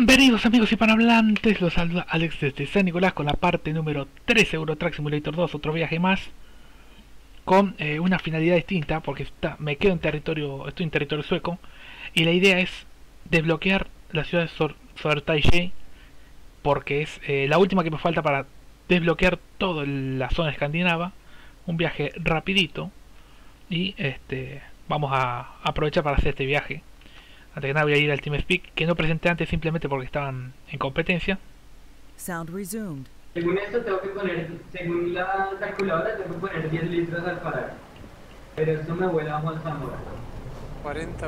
Bienvenidos amigos hispanohablantes, los saluda Alex desde San Nicolás con la parte número 13 Eurotrack Simulator 2, otro viaje más con una finalidad distinta porque me quedo en territorio, estoy en territorio sueco y la idea es desbloquear la ciudad de Södertälje porque es la última que me falta para desbloquear toda la zona escandinava, un viaje rapidito y vamos a aprovechar para hacer este viaje. Antes que nada voy a ir al TeamSpeak, que no presenté antes simplemente porque estaban en competencia. Sound resumed. Según esto tengo que poner, según la calculadora tengo que poner 10 litros al parar. Pero esto me vuela a Juan Zamora. 40.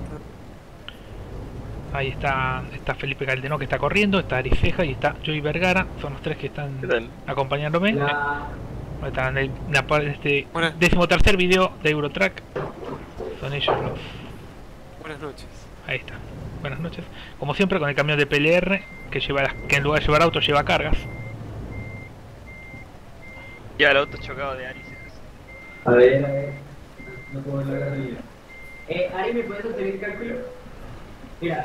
Ahí está Felipe Caldenó que está corriendo, está Ari Ceja y está Joey Vergara, son los tres que están acompañándome. Están en este 13º video de Eurotrack. Son ellos los... Buenas noches. Ahí está. Buenas noches. Como siempre con el camión de PLR que en lugar de llevar autos lleva cargas. Ya el auto chocado de Ari. A ver. No puedo ver la gasolina. Ari, ¿me puedes hacer el cálculo? Mira.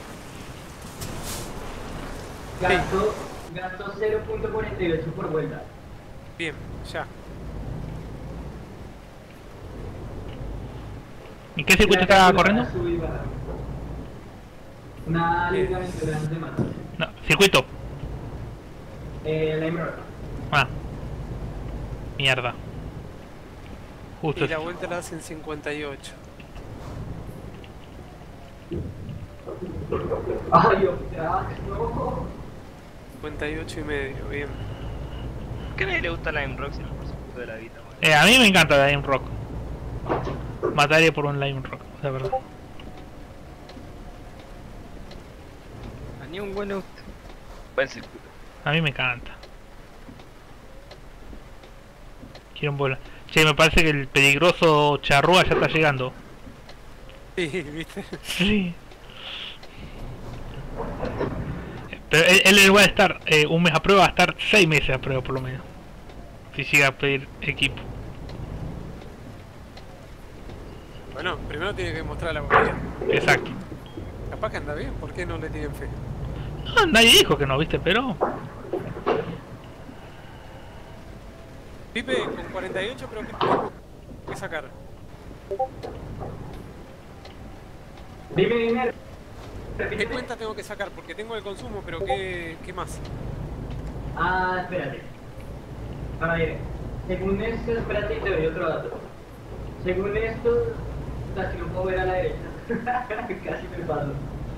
Gasto 0.48 por vuelta. Bien, ya. ¿En qué circuito está corriendo? Una liga aventura de más. No, circuito. Lime Rock. Ah. Mierda. Justo. Y la vuelta la hacen 58. Ay, ostras, no. 58 y medio, bien. ¿Por qué a nadie le gusta Lime Rock si no por supuesto de la vida? A mí me encanta Lime Rock. Mataría por un Lime Rock, la verdad. A ni un buen auto. Buen circuito. A mí me encanta. Quiero un vuelo. Che, me parece que el peligroso Charrúa ya está llegando. Sí, ¿viste? Sí. Pero él va a estar un mes a prueba, va a estar 6 meses a prueba por lo menos. Si llega a pedir equipo. Bueno, primero tiene que mostrar la botella. Exacto. Capaz que anda bien, ¿por qué no le tienen fe? No, nadie dijo que no, viste, pero... Pipe, con 48, pero ¿qué tengo que sacar? Dime. ¿Qué cuenta tengo que sacar? Porque tengo el consumo, pero ¿qué más? Ah, espérate. Para ver. Según esto, espérate y te doy otro dato. Según esto, casi no puedo ver a la derecha. Casi me paso.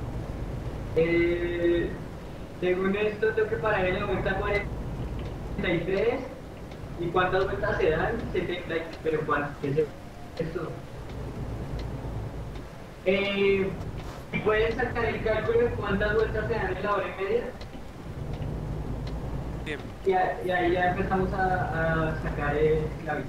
Según esto, tengo que parar en la vuelta 43. ¿Y cuántas vueltas se dan? 70. Pero ¿cuál? ¿Qué es esto? ¿Puedes sacar el cálculo de cuántas vueltas se dan en la hora y media? Bien. Y ahí ya empezamos a sacar el clavito.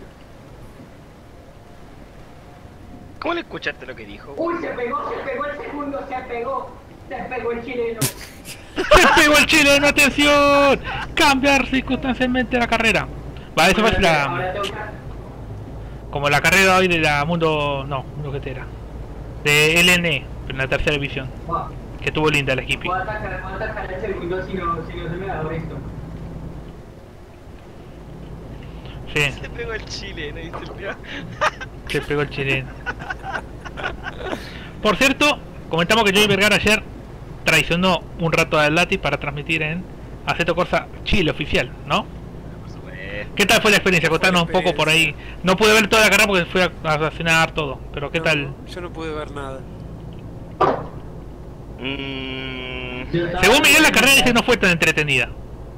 ¿Cómo le escuchaste lo que dijo? ¡Uy, se pegó el segundo! ¡Se pegó el chileno! ¡Se pegó el chileno! ¡Atención! Cambiar circunstancialmente la carrera. Va, eso fue la... Como la carrera hoy de la Mundo... No, Mundo GT era. De LN, en la tercera división. Wow. Que estuvo linda el equipo. Voy a atacar el segundo si no se me da esto. Sí, Se pegó el chileno, ¿viste el mío? se pegó el chileno. Por cierto, comentamos que Joey Vergara ayer traicionó un rato a Lati para transmitir en Assetto Corsa Chile oficial, ¿no? Por supuesto. ¿Qué tal fue la experiencia? Contanos un poco por ahí. No pude ver toda la carrera porque fui a cenar todo, pero ¿qué tal? Yo no pude ver nada. Según Miguel, la carrera dice no fue tan entretenida.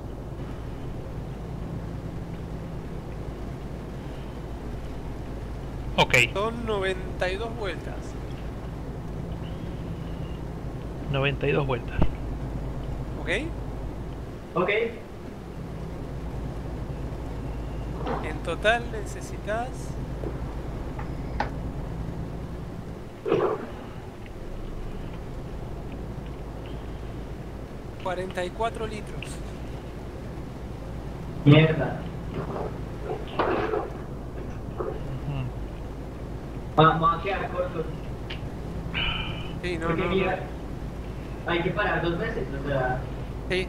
Ok, Son 92 vueltas. 92 vueltas. ¿Ok? Ok. En total necesitas... 44 litros. Mierda. Vamos a quedar cortos. Sí, no, Porque no, mira, hay que parar 2 veces, o sea... Sí.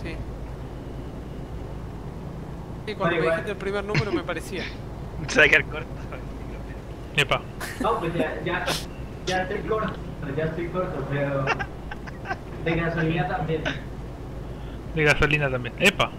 Sí, cuando me igual. dijiste el primer número me parecía. Se va a quedar corto. Epa. No, pues ya estoy corto, pero... De gasolina también. De gasolina también. Epa.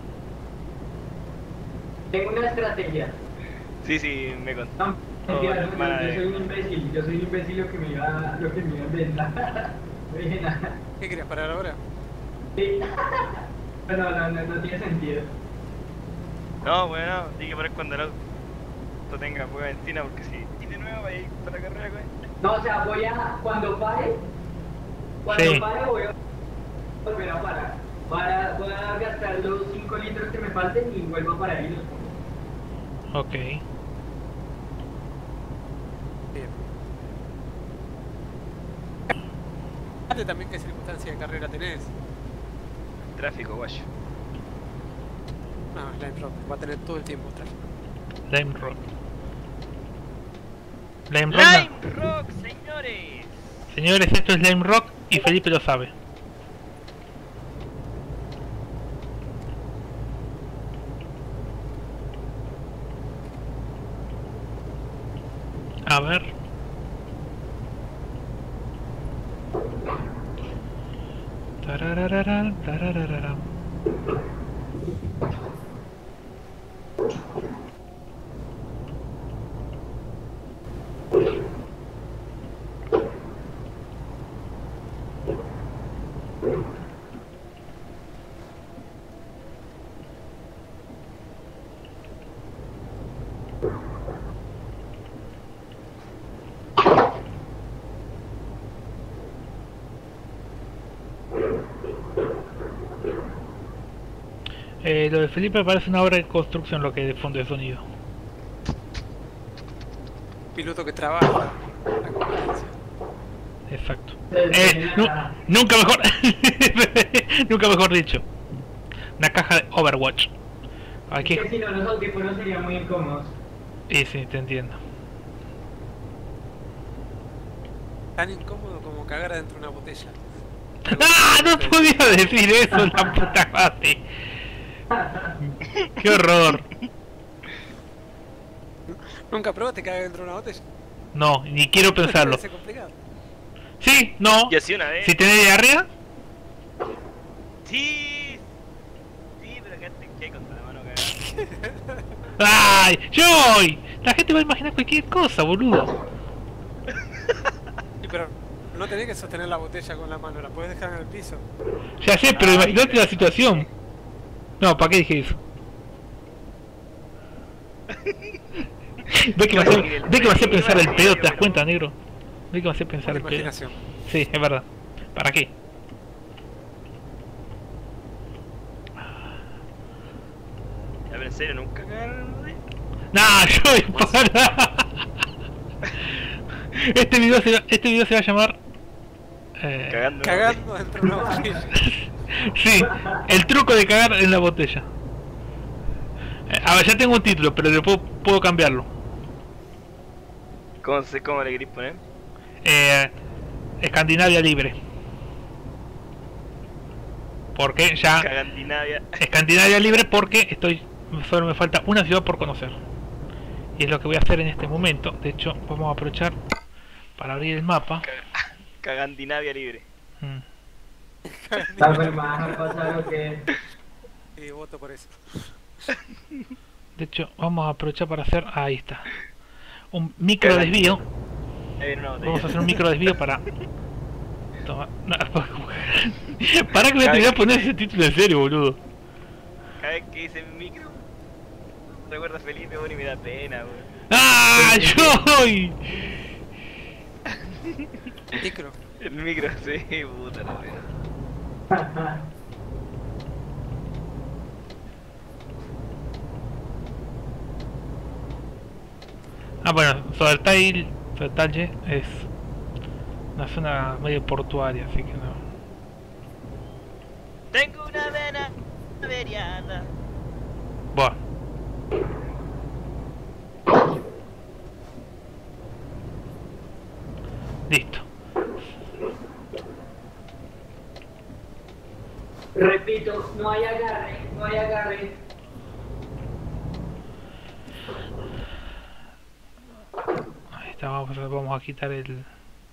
Tengo una estrategia. Sí, me contó. No, mentira, no, yo soy un imbécil lo que me iba a inventar. No dije nada. ¿Qué querías parar ahora? Sí. Pero no tiene sentido. No, bueno, tiene que parar cuando el auto tenga poca benzina, porque si tiene nueva va a ir para la carrera, güey. No, o sea, cuando pare Sí. voy a volver a parar. Voy a gastar los 5 litros que me falten y vuelvo a parar y los pongo. Ok. Bien. Fíjate también qué circunstancia de carrera tenés. Tráfico, guayo. No, Lime Rock va a tener todo el tiempo tráfico. Lime Rock. Lime Rock. Lime Rock, señores. Señores, esto es Lime Rock y Felipe lo sabe. A ver. Tararararán, tararararán. Lo de Felipe parece una obra de construcción, lo que de fondo de sonido. Piloto que trabaja la competencia. Exacto. Entonces, Nunca mejor nunca mejor dicho. Una caja de Overwatch. Aquí. que si no, los audífonos serían muy incómodos. Sí, te entiendo. Tan incómodo como cagar adentro de una botella. ¡Ah! No podía decir eso, la puta madre. ¡Qué horror! ¿Nunca probaste cagar dentro de una botella? No, ni quiero pensarlo. Parece complicado. Sí, no. Yo sí una vez. Si tenés diarrea, Sí, pero acá te con la mano cagada. ¡ay! ¡Joy! La gente va a imaginar cualquier cosa, boludo. Sí, pero no tenés que sostener la botella con la mano, la puedes dejar en el piso. Ya sé, pero imagínate la situación. No, ¿para qué dije eso? Ve que me hace pensar el pedo, ¿te das cuenta, negro? Ve que me hace pensar el pedo. Imaginación. Sí, es verdad. ¿Para qué? Ya, pero en serio, nunca cagaron. Nah, Joy, para. Este video se va a llamar Cagando. Cagando dentro de una botella. sí, el truco de cagar en la botella. A ver, ya tengo un título, pero le puedo cambiarlo. ¿Cómo le querés poner? Escandinavia libre. Porque ya Cagandinavia. Escandinavia libre porque solo me falta una ciudad por conocer. Y es lo que voy a hacer en este momento. De hecho, vamos a aprovechar para abrir el mapa. Cagandinavia libre. Tal vez va a pasar lo que... Y voto por eso. De hecho, vamos a aprovechar para hacer... Ahí está. Un micro desvío. Ahí viene una botella. Vamos a hacer un micro desvío para... Toma. No, para que me tenga que poner ese título en serio, boludo. Cada vez que dice micro, recuerda a Felipe, bueno, y me da pena, weón. ¡Ah! ¡Joy! Micro. El micro, sí, puta la wea. Ah, bueno, Sodertalje es una zona medio portuaria, así que no. Tengo una vena averiada. Buah. Listo. Repito, no hay agarre, no hay agarre. Ahí está, vamos a quitar el...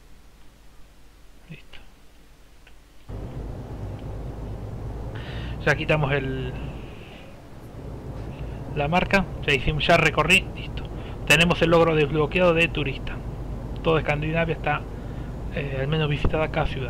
Listo. Ya quitamos la marca, ya recorrí, listo. Tenemos el logro desbloqueado de turista. Toda Escandinavia está al menos visitada cada ciudad.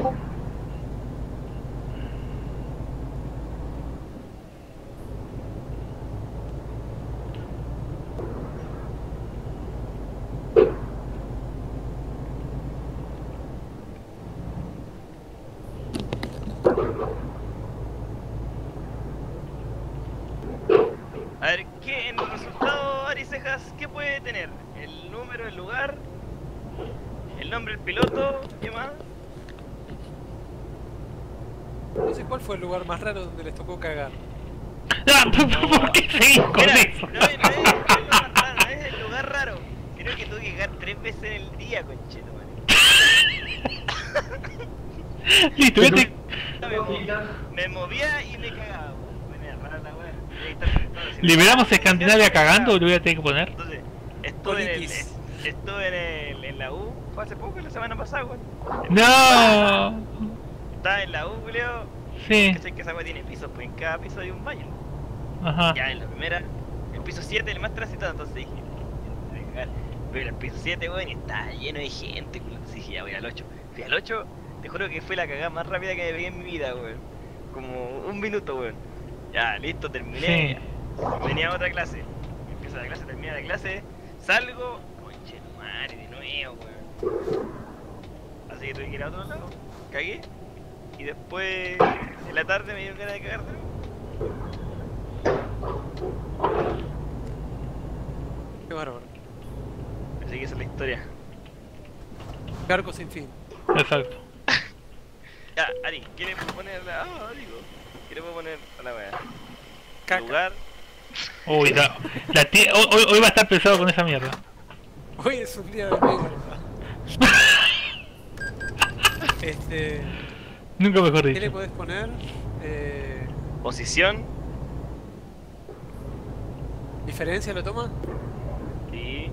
A ver, ¿qué en el resultado, Ari Cejas, qué puede tener? El número, el lugar, el nombre del piloto, ¿qué más? No sé cuál fue el lugar más raro donde les tocó cagar. ¡Ah! ¿Por qué seguís con Mira, eso? no es lo más raro, no es el lugar raro. Creo que tuve que cagar 3 veces en el día, concheto, man. Listo, vete. Me movía y me cagaba. Bueno, rara la wea. ¿Liberamos Escandinavia cagando o lo voy a tener que poner? Entonces, Colitis. estuve en la U, fue hace poco, la semana pasada, weón. ¡No! Estaba en la U, Julio. Sí, Que sé que esa wea tiene pisos, pues en cada piso hay un baño. ajá. Ya en la primera, el piso 7 el más transitado, entonces dije, pero el piso 7, weón, y estaba lleno de gente, culo. Entonces dije, ya voy al 8. Fui al 8, te juro que fue la cagada más rápida que me pegué en mi vida, weón. Como un minuto, weón. Ya, listo, terminé. Venía a otra clase. Empieza la clase, termina la clase. Salgo, conche tu madre, de nuevo, weón. Así que tuve que ir a otro lado. Cagué. Y después, en la tarde me dio ganas de cagar de nuevo. Qué bárbaro. Así que esa es la historia. Cargo sin fin. Exacto. Ya, Ari, ¿qué le puedo poner? Digo, ¿qué le puedo poner a la wea? Caca. Lugar. Uy, hoy va a estar pesado con esa mierda. Hoy es un día de mierda. Nunca mejor ¿Qué le dicho. podés poner? Posición. ¿Diferencia lo toma? Y.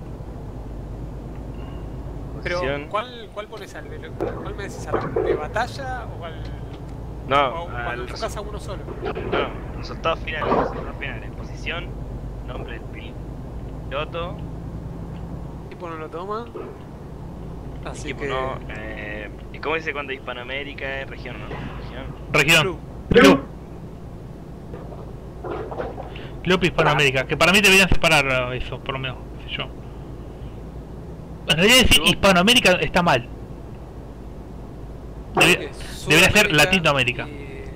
Pero, Posición. ¿cuál pones al ¿cuál me decís? ¿Al de batalla o al. No, o cuando tocas a uno solo? no, resultados finales. Resultados finales. Posición. Nombre del piloto. Tipo no lo toma. Así Equipo que. no. ¿Y cómo dice cuando Hispanoamérica es región, no? Región. Club. Club Hispanoamérica. Que para mí deberían separar eso, por lo menos. Qué sé yo. En realidad decir Hispanoamérica está mal. Debería ser Sudamérica Latinoamérica.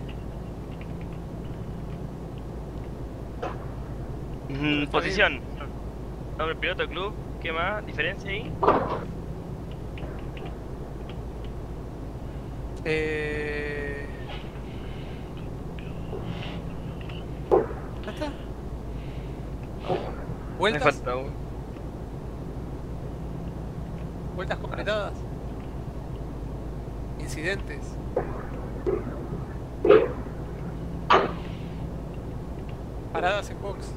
Posición. Nombre del piloto, club. ¿Qué más? ¿Diferencia ahí? ¿Ya está? Me ¿Vueltas? falta uno. ¿Vueltas completadas? ¿Incidentes? ¿Paradas en box?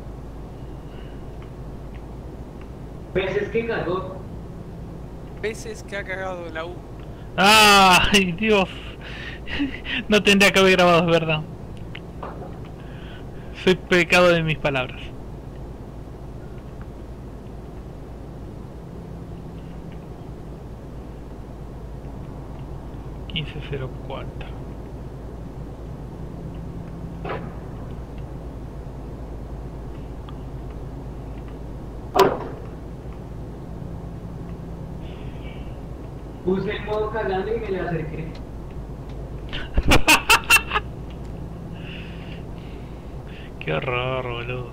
Veces que cagó. ¿Veces que ha cagado en la U? ¡Ay, Dios! No tendría que haber grabado, es verdad. Soy pecado de mis palabras. ...1504... Puse el modo cagando y me le acerqué. Qué horror, boludo.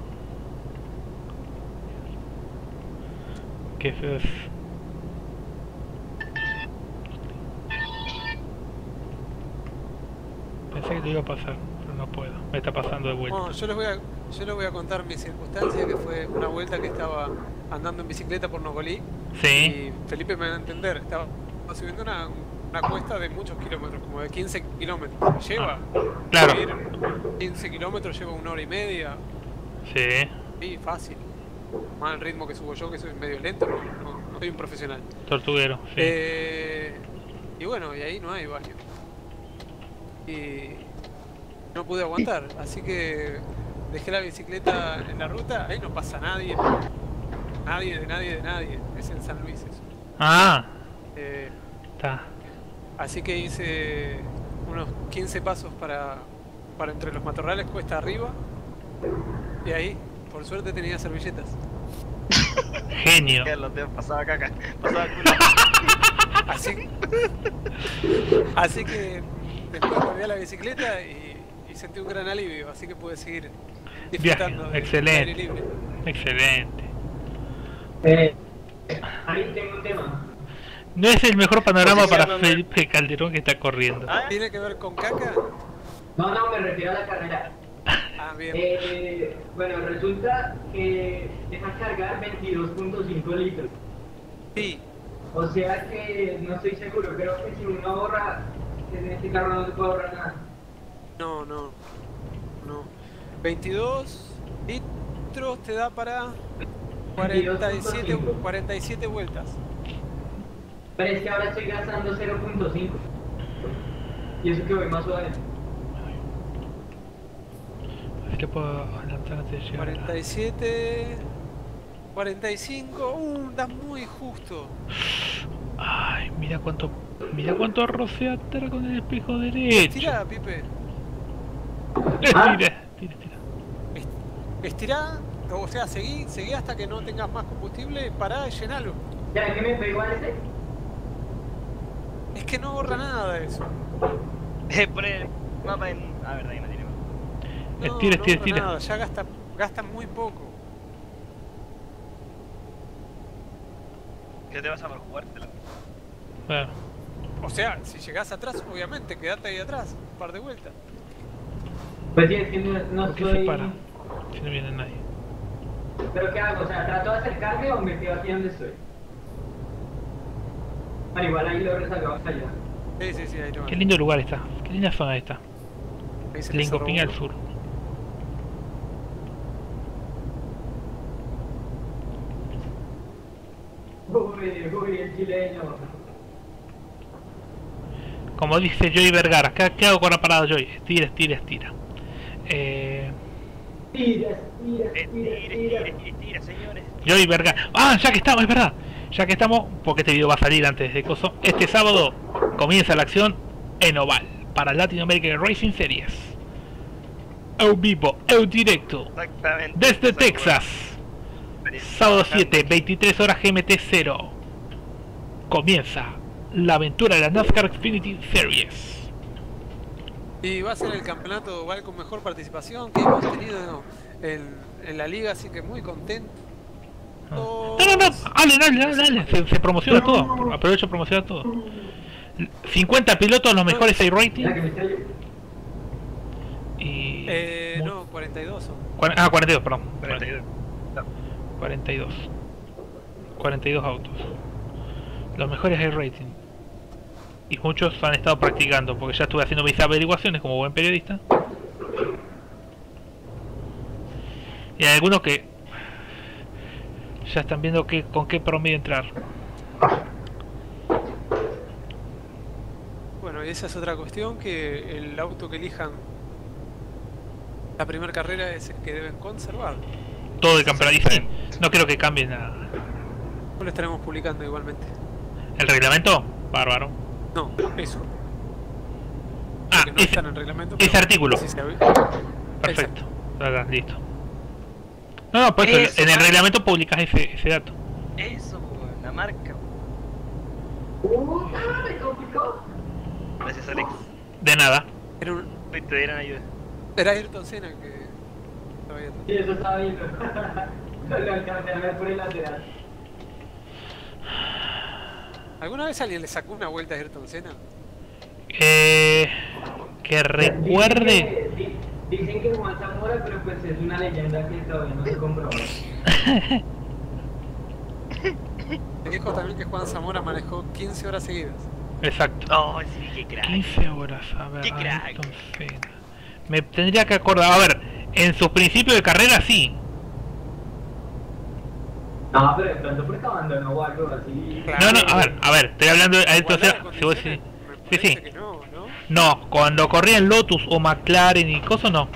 Qué feo es. Pensé que te iba a pasar, pero no puedo. Me está pasando de vuelta. Bueno, yo les voy a contar mi circunstancia, que fue una vuelta que estaba andando en bicicleta por Nogolí. Sí. Y Felipe me va a entender, estaba subiendo una cuesta de muchos kilómetros, como de 15 kilómetros. Lleva. Claro. Ir 15 kilómetros lleva 1 hora y media. Sí. Sí, fácil. Más el ritmo que subo yo, que soy medio lento, no soy un profesional. Tortuguero, sí. Y bueno, y ahí no hay baño. Y no pude aguantar, así que dejé la bicicleta en la ruta, ahí no pasa nadie. Nadie. Es en San Luis eso. Ah, Eh, está. así que hice unos 15 pasos para entre los matorrales, cuesta arriba. Y ahí, por suerte, tenía servilletas. Genio. Los dedos pasaba caca, pasaba culo. Así que después volví a la bicicleta y sentí un gran alivio, así que pude seguir disfrutando del excelente. aire libre. Excelente. Ahí tengo un tema. No es el mejor panorama para Posicioname. Felipe Calderón que está corriendo. Ah, ¿Tiene que ver con caca? No, me refiero a la carrera. Ah, bien. Bueno, resulta que deja cargar 22.5 litros. Sí, O sea que no estoy seguro, creo que si uno ahorra, en este carro no se puede ahorrar nada. no. 22 litros te da para 47 vueltas. Pero es que ahora estoy gastando 0.5. Y eso que voy más suave. A ver, le puedo lanzar antes de llegar. 47, 45, da muy justo. Ay, mira cuánto rocea atrás con el espejo derecho. Estira, Pipe. Tira. Estirá, o sea, seguí hasta que no tengas más combustible, pará y llenalo. ¿Ya que me pegó a ese? Es que no ahorra nada de eso. Pon el mapa en... Ah, verdad, que no tiene mapa. No, Estira. no ahorra nada, ya gasta muy poco. ¿Qué te vas a por jugártela? Bueno, O sea, si llegás atrás, obviamente, quedate ahí atrás, un par de vueltas. Pues sí, es que no ¿por qué se estoy... para? Si no viene nadie. ¿Pero qué hago? O sea, ¿trato de acercarme o me quedo aquí donde estoy? Bueno, igual ahí lo resalgamos allá. Sí, ahí no. Qué lindo lugar está. Qué linda zona esta. Ahí se les Lincopín al robó. sur. Uy, el chileño. Como dice Joey Vergara, ¿qué hago con la parada, Joey? Estira. Tira, señores. Joey Vergara. Ah, ya que estamos, es verdad. Ya que estamos, porque este video va a salir antes de coso. Este sábado comienza la acción en Oval para Latin American Racing Series. Eu vivo, eu directo. Exactamente. Desde Esa Texas. hueá. Sábado 7, 23 horas GMT 0. Comienza la aventura de la NASCAR Xfinity Series. Y va a ser el campeonato oval con mejor participación que hemos tenido en la liga, así que muy contento. No, dale. Se promociona todo. Aprovecho a promocionar todo. 50 pilotos, los mejores 6 rating. Mira que me estrello. Y. No, 42 son. 42, perdón. 42. 42 autos. Los mejores high rating. Y muchos han estado practicando, porque ya estuve haciendo mis averiguaciones como buen periodista. Y hay algunos que ya están viendo con qué promedio entrar. Bueno, y esa es otra cuestión, que el auto que elijan la primera carrera es el que deben conservar. Todo el campeonato. Y sí, no creo que cambien nada. Lo estaremos publicando igualmente. ¿El reglamento? Bárbaro. No, eso. Ah, Que no está en el reglamento. ese pero artículo. sí se ve. Perfecto. Acá, listo. No, pues Eso, en el man. reglamento publicas ese dato. Eso, la marca. Me complicó. Gracias, Alex. De nada. Era, Te dieron ayuda. era Ayrton Senna que estaba viendo. Sí, eso estaba viendo. Lo alcancé a ver por el lateral. ¿Alguna vez alguien le sacó una vuelta a Ayrton Senna? Que recuerde. Dicen que Juan Zamora, pero pues es una leyenda que todavía no se comprobó. Me dijo también que Juan Zamora manejó 15 horas seguidas. Exacto. Oh, sí, qué crack. 15 horas, a ver. Qué crack. Ayrton Senna. Me tendría que acordar, a ver, en sus principios de carrera sí. No, pero de pronto porque abandonó o algo así. Claro. No, no, a ver, estoy hablando de Ayrton Igualdad de Senna, si vos condiciones, decís- me sí, parece sí. que no, ¿no? No, cuando corría en Lotus o McLaren y cosas no.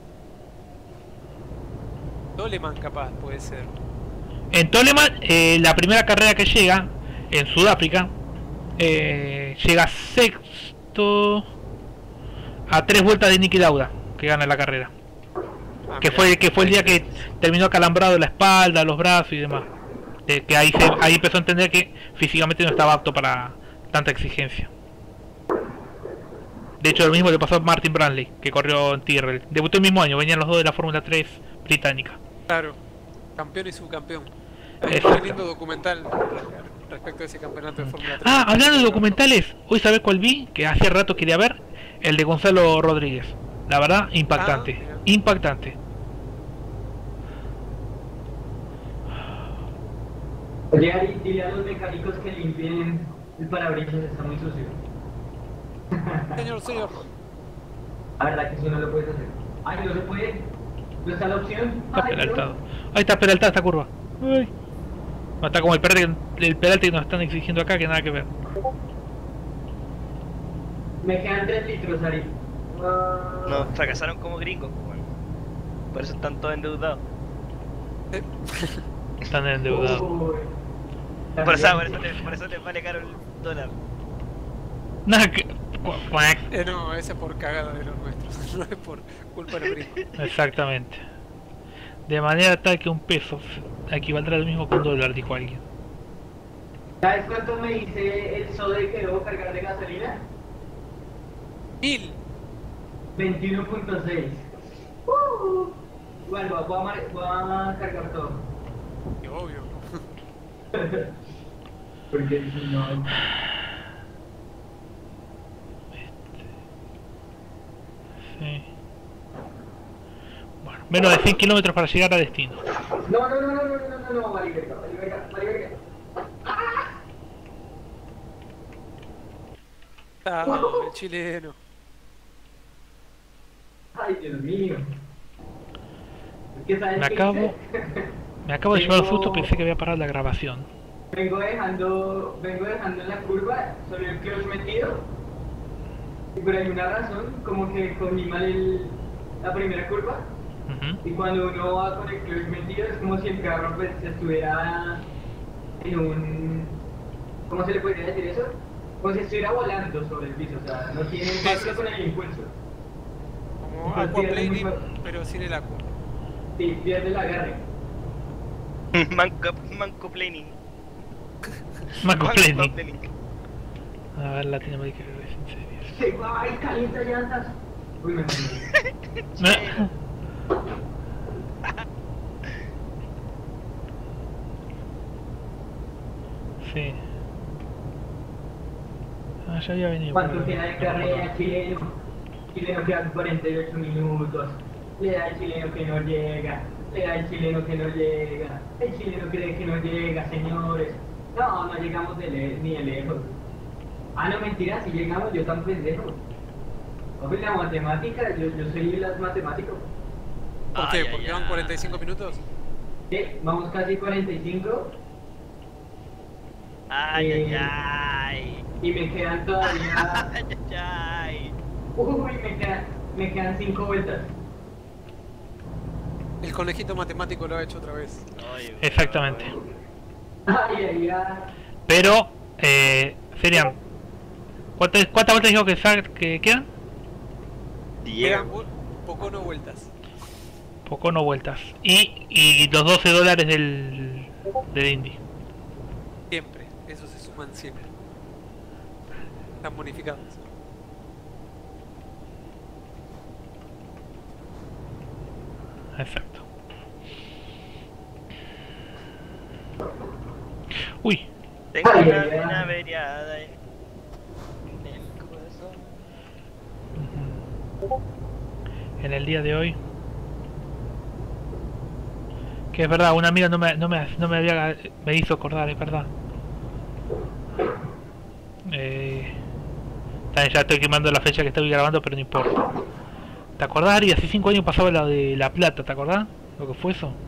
Toleman capaz, puede ser. En Toleman, la primera carrera que llega, en Sudáfrica, llega sexto a 3 vueltas de Niki Lauda, que gana la carrera. Ah, Que mirá, fue el día que coincidencia. terminó acalambrado la espalda, los brazos y demás. Que ahí empezó a entender que físicamente no estaba apto para tanta exigencia. De hecho, lo mismo le pasó a Martin Brundle, que corrió en Tyrrell. Debutó el mismo año, venían los dos de la Fórmula 3 británica. Claro, campeón y subcampeón. Exacto. Un lindo documental respecto a ese campeonato de Fórmula 3. Ah, hablando de documentales, hoy sabés cuál vi, que hacía rato quería ver, el de Gonzalo Rodríguez. La verdad, impactante, Ah, mira. impactante. Oye, Ari, dile a los mecánicos que limpien el parabrisas, está muy sucio. Señor. La verdad que eso no lo puedes hacer. Ay, no se puede. No está la opción. Está Ay, no. peraltado. Ahí está peraltada esta curva. Ay. No, está como el peralte que nos están exigiendo acá, que nada que ver. Me quedan 3 litros, Ari. Ah. No, fracasaron como gringos, pues, bueno. Por eso están todos endeudados. Están endeudados. Uy. Por eso te vale caro el dólar. Nada que... cuac. No, ese es por cagada de los nuestros, no es por culpa de los gringos. Exactamente. De manera tal que un peso equivaldrá lo mismo que un dólar, dijo alguien. ¿Sabes cuánto me dice el SODE que debo cargar de gasolina? 1000. 21.6. Bueno, voy a cargar todo. Qué obvio. Porque si no... Sí. Bueno, menos de 100 kilómetros para llegar a destino. No, vale verga. Ah, el chileno. Ay, Dios mío. Es que ¿sabes Me qué acabo hice? Me acabo de llevar un susto, Tengo- pensé que había parado la grabación. vengo dejando en la curva sobre el clutch metido. Y por alguna razón, como que cogí mal la primera curva. Ujú. Y cuando uno va con el clutch metido es como si el carro pues estuviera en un... ¿Cómo se le podría decir eso? Como si estuviera volando sobre el piso, o sea, no tiene impacto con el impulso. Como Pues aquaplaning, pierde muy- pero sin el aqua. Sí, pierde el agarre. Manco planning. Marco Pleni. planning. A ver, Latinoamérica, en serio. Sí, ay, calienta llantas. Uy, me No. Sí. Ah, ya había venido. ¿Cuánto queda de carrera, chileno? Chileno quedan 48 minutos. Le da el chileno que no llega. Le da el chileno que no llega. El chileno cree que no llega, señores. No, no llegamos ni de lejos. Ah, no, mentira, si llegamos, yo tan pendejo. Hombre, la matemática, yo soy las matemáticos. ¿Por qué? Ay, ¿Porque ay, van ay. 45 minutos? Sí, vamos casi 45 Ay, ay. y me quedan todavía... Ay, ay. Uy, me quedan 5 vueltas. El conejito matemático lo ha hecho otra vez. Ay, Exactamente. Ay, ay, ay. Pero, serían. ¿Cuántas vueltas dijo que quedan? Diego. Quedan poco no vueltas. Poco no vueltas. Y los $12 del Indy. Siempre. Esos se suman siempre. Están bonificados. Exacto. Uy, Tengo Ay, una ay, ay. vena averiada en el corazón. en el día de hoy. Que es verdad, una amiga no me hizo acordar, es verdad. Ya estoy quemando la fecha que estoy grabando, pero no importa. ¿Te acordás, Ari? Hace 5 años pasaba la de La Plata, ¿te acordás? ¿Lo que fue eso?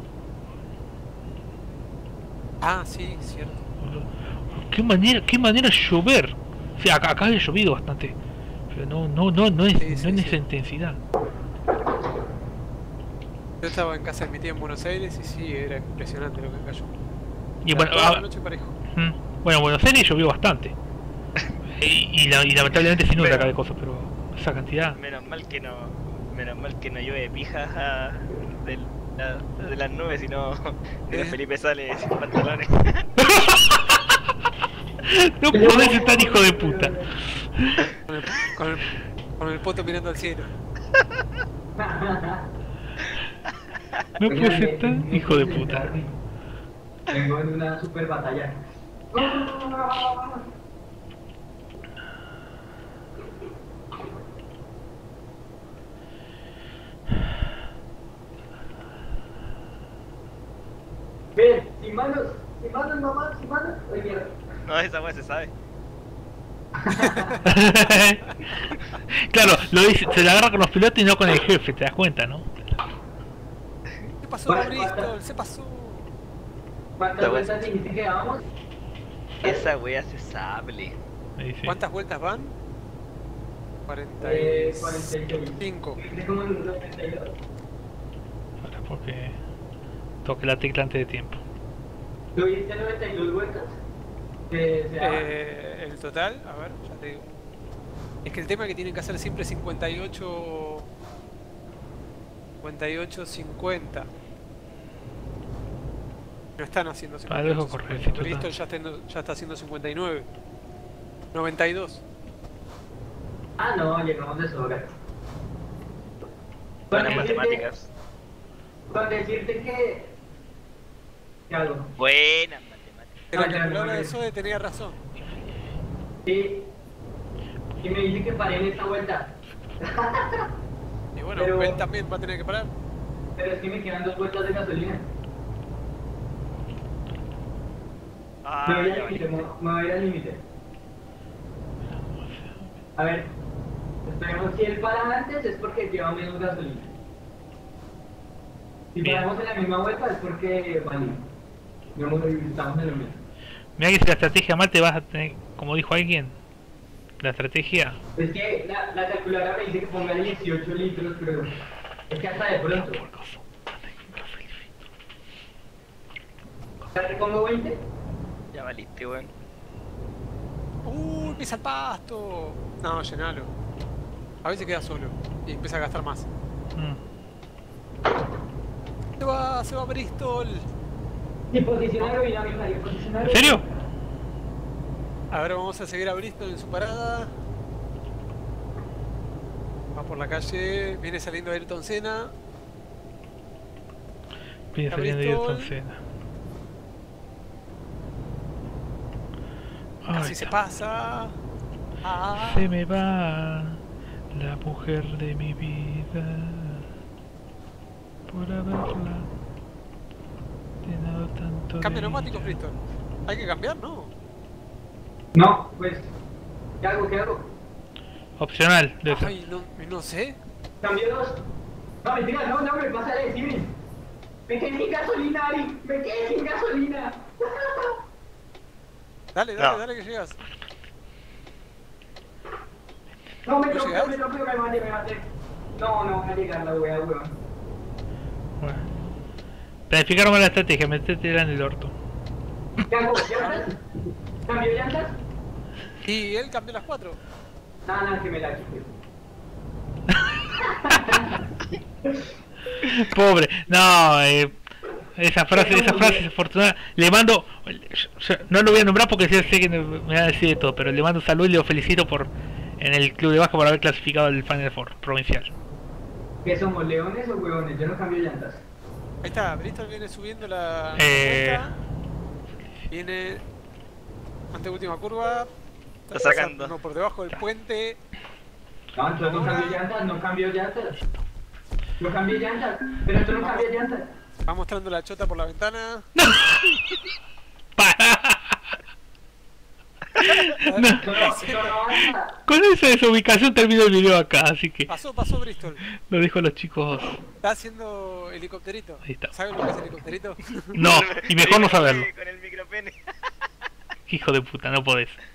Ah, sí, cierto. Qué manera de llover. Sí, acá había llovido bastante. Pero no es, Sí, no en sí. esa intensidad. Yo estaba en casa de mi tía en Buenos Aires y sí, era impresionante lo que cayó. Y Era bueno, toda la noche parejo. bueno, en Buenos Aires llovió bastante. Y lamentablemente sin nunca Pero- acá de cosas, pero esa cantidad. Menos mal que no llueve pija de las nubes, sino que Felipe sale sin pantalones. No podés estar, hijo de puta. Con el poto mirando al cielo. No podés estar, hijo de puta. Vengo en una super batalla. Ven, sin manos, mamá, sin manos. Ay, mierda. No, esa weá se sabe. Claro, lo dice, se la agarra con los pilotos y no con el jefe, te das cuenta, ¿no? ¿Qué pasó, Bueno, Bristol? Se pasó. ¿Cuántas Esta vueltas dijiste que dábamos? Esa weá se sabe. Me dice. ¿Cuántas vueltas van? 46. 45. Es como un 92. Ahora, porque toque la tecla antes de tiempo. ¿Tuviste 92 vueltas? Se da. El total, a ver, ya te digo. Es que el tema es que tienen que hacer siempre 58, 50. No están haciendo Ah, lo dejo 58. correr, 50. sí, Bristol total. ya está haciendo 59. 92. Ah, no, llegamos de sobra. Buenas matemáticas. Con decirte que... ¿Qué hago? Buenas matemáticas. Pero la Ah, ya, calculadora ya, de ya. Sode tenía razón. Sí. Y me dice que paré en esta vuelta. Y bueno, Pero- Ben también va a tener que parar. Pero es que me quedan 2 vueltas de gasolina. Ah, Me voy ya al límite, valiste. me voy a ir al límite. A ver, esperemos si él para antes es porque lleva menos gasolina. Si Bien. paramos en la misma vuelta es porque, bueno, estamos en lo mismo. Mira que si la estrategia mal te vas a tener, como dijo alguien, la estrategia. Es que la calculadora me dice que ponga 18 litros, pero es que hasta de pronto. ¿Ya te pongo 20? Ya valiste, weón. Pisa el pasto. No, llenalo. A veces queda solo y empieza a gastar más. Se va Bristol. Y posiciona aerodinámica, y posiciona ¿En serio? A ver, vamos a seguir a Bristol en su parada. Va por la calle, viene saliendo Ayrton Senna. Viene A saliendo de Bristol. Ayrton Senna. Casi Ay, se ta- pasa. Ah, Se me va la mujer de mi vida por haberla llenado tanto. cambia de neumáticos, ella. Bristol. Hay que cambiar, ¿no? No, pues, ¿qué hago? ¿Qué hago? Opcional, de eso. Ay, no sé. Cambio 2. No, mentira, no, me pasa de decirme. Me quedé sin gasolina, Ari. Me quedé sin gasolina. Dale, No. dale que llegas. No, me ¿No tropeo, llegas? me maté. No, voy a llegar la wea, weón. Bueno. Planificaron mal la estrategia, metete en el orto. ¿Qué hago? ¿Llantas? ¿Cambio llantas? Y él cambió las 4. Nada, que me la quite. Pobre, no, esa frase es afortunada. Le mando, no lo voy a nombrar porque sé que me va a decir de todo, pero le mando un saludo y lo felicito por en el club de baja por haber clasificado el Final Four provincial. ¿Qué somos, leones o huevones? Yo no cambio llantas. Ahí está, Bristol viene subiendo la vuelta. Viene ante última curva. Está sacando. pasando por debajo del puente. No, entonces no cambio llantas, no cambio llantas. No cambio llantas, pero esto no cambia llantas. Va mostrando la chota por la ventana. ¡Para! No. Eso no avanza. Con esa desubicación termino el video acá, así que Pasó Bristol. lo dejo a los chicos. Está haciendo helicópterito. Ahí está. ¿Sabes lo que es helicópterito? No, y mejor no saberlo. Con el micropene. Hijo de puta, no podés.